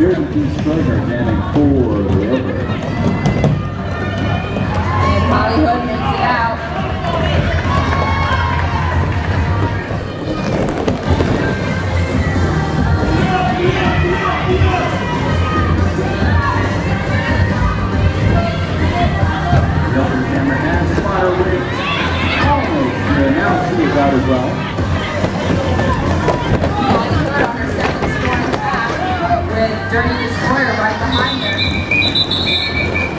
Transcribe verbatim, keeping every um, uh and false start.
Dirty Destroyer jamming for the over. And Molly Hood makes it out. The upper camera has Spotter Wig almost there. Now she is out as well. Molly Hood on her second scoring pass with Dirty Destroyer right behind her.